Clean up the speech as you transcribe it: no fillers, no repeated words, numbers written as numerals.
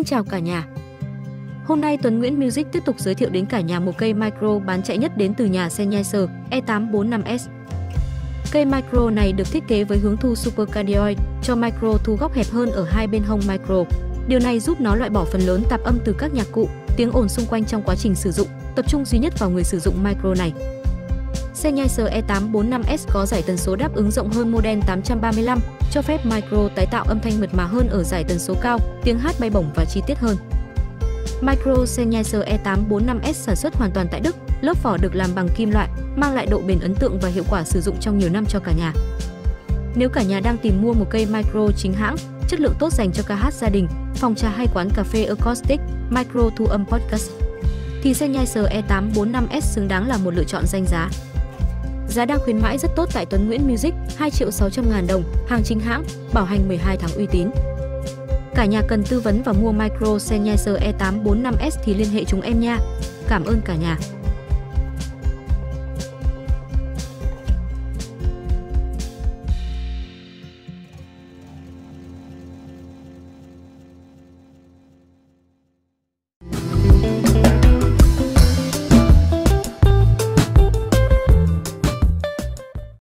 Xin chào cả nhà. Hôm nay Tuấn Nguyễn Music tiếp tục giới thiệu đến cả nhà một cây micro bán chạy nhất đến từ nhà Sennheiser E845S. Cây micro này được thiết kế với hướng thu Super Cardioid, cho micro thu góc hẹp hơn ở hai bên hông micro. Điều này giúp nó loại bỏ phần lớn tạp âm từ các nhạc cụ, tiếng ồn xung quanh trong quá trình sử dụng, tập trung duy nhất vào người sử dụng micro này. Sennheiser E845S có dải tần số đáp ứng rộng hơn model 835, cho phép micro tái tạo âm thanh mượt mà hơn ở dải tần số cao, tiếng hát bay bổng và chi tiết hơn. Micro Sennheiser E845S sản xuất hoàn toàn tại Đức, lớp vỏ được làm bằng kim loại, mang lại độ bền ấn tượng và hiệu quả sử dụng trong nhiều năm cho cả nhà. Nếu cả nhà đang tìm mua một cây micro chính hãng, chất lượng tốt dành cho ca hát gia đình, phòng trà hay quán cà phê acoustic, micro thu âm podcast, thì Sennheiser E845S xứng đáng là một lựa chọn danh giá. Giá đang khuyến mãi rất tốt tại Tuấn Nguyễn Music, 2.600.000 đồng, hàng chính hãng, bảo hành 12 tháng uy tín. Cả nhà cần tư vấn và mua micro Sennheiser E845S thì liên hệ chúng em nha. Cảm ơn cả nhà.